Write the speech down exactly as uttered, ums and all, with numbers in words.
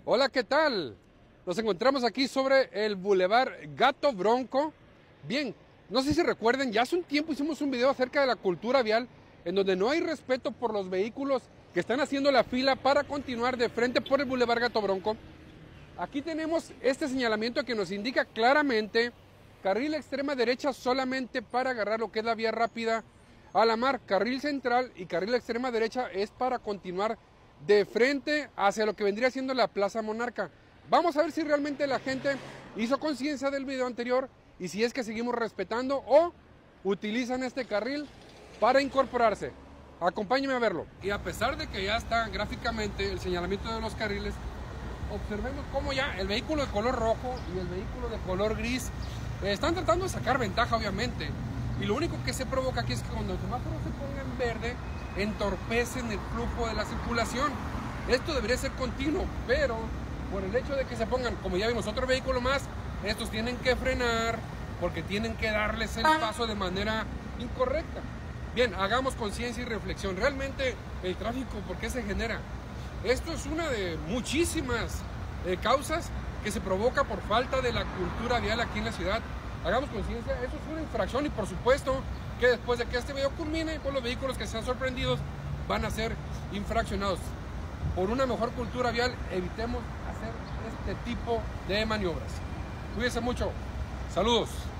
Hola, ¿qué tal? Nos encontramos aquí sobre el Boulevard Gato Bronco. Bien, no sé si recuerden, ya hace un tiempo hicimos un video acerca de la cultura vial, en donde no hay respeto por los vehículos que están haciendo la fila para continuar de frente por el Boulevard Gato Bronco. Aquí tenemos este señalamiento que nos indica claramente carril extrema derecha solamente para agarrar lo que es la vía rápida a la mar, carril central y carril extrema derecha es para continuar de frente hacia lo que vendría siendo la Plaza Monarca. Vamos a ver si realmente la gente hizo conciencia del video anterior y si es que seguimos respetando o utilizan este carril para incorporarse. Acompáñenme a verlo. Y a pesar de que ya está gráficamente el señalamiento de los carriles, observemos cómo ya el vehículo de color rojo y el vehículo de color gris eh, están tratando de sacar ventaja, obviamente. Y lo único que se provoca aquí es que cuando el semáforo se ponga en verde, entorpecen el flujo de la circulación. Esto debería ser continuo, pero por el hecho de que se pongan, como ya vimos, otro vehículo más, estos tienen que frenar porque tienen que darles el paso de manera incorrecta. Bien, hagamos conciencia y reflexión. Realmente el tráfico, ¿por qué se genera? Esto es una de muchísimas eh, causas que se provoca por falta de la cultura vial aquí en la ciudad. Hagamos conciencia, eso es una infracción y por supuesto que después de que este video culmine, pues los vehículos que sean sorprendidos van a ser infraccionados. Por una mejor cultura vial, evitemos hacer este tipo de maniobras. Cuídense mucho. Saludos.